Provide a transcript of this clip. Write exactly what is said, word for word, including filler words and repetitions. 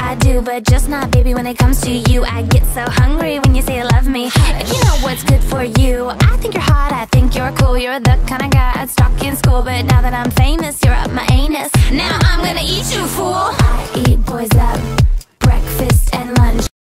I do, but just not, baby, when it comes to you. I get so hungry when you say you love me. If you know what's good for you, I think you're hot, I think you're cool. You're the kind of guy I'd stalk in school, but now that I'm famous, you're up my anus. Now I'm gonna eat you, fool. I eat boys up, breakfast and